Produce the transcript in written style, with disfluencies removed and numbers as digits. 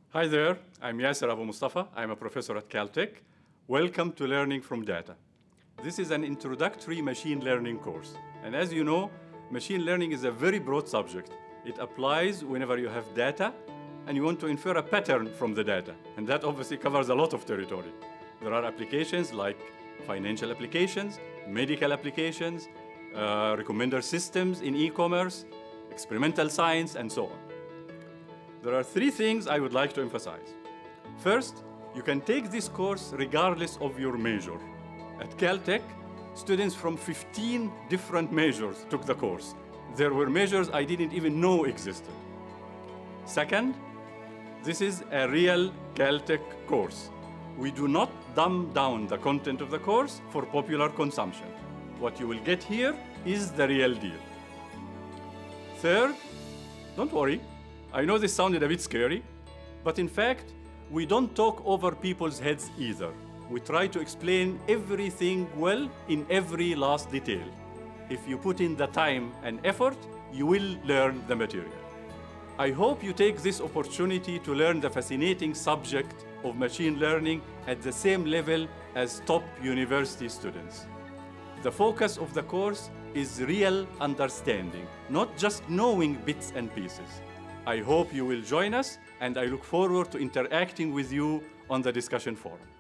Hi there, I'm Yasser Abu Mustafa. I'm a professor at Caltech. Welcome to Learning from Data. This is an introductory machine learning course. And as you know, machine learning is a very broad subject. It applies whenever you have data and you want to infer a pattern from the data. And that obviously covers a lot of territory. There are applications like financial applications, medical applications, recommender systems in e-commerce, experimental science, and so on. There are three things I would like to emphasize. First, you can take this course regardless of your major. At Caltech, students from 15 different majors took the course. There were majors I didn't even know existed. Second, this is a real Caltech course. We do not dumb down the content of the course for popular consumption. What you will get here is the real deal. Third, don't worry. I know this sounded a bit scary, but in fact, we don't talk over people's heads either. We try to explain everything well in every last detail. If you put in the time and effort, you will learn the material. I hope you take this opportunity to learn the fascinating subject of machine learning at the same level as top university students. The focus of the course is real understanding, not just knowing bits and pieces. I hope you will join us, and I look forward to interacting with you on the discussion forum.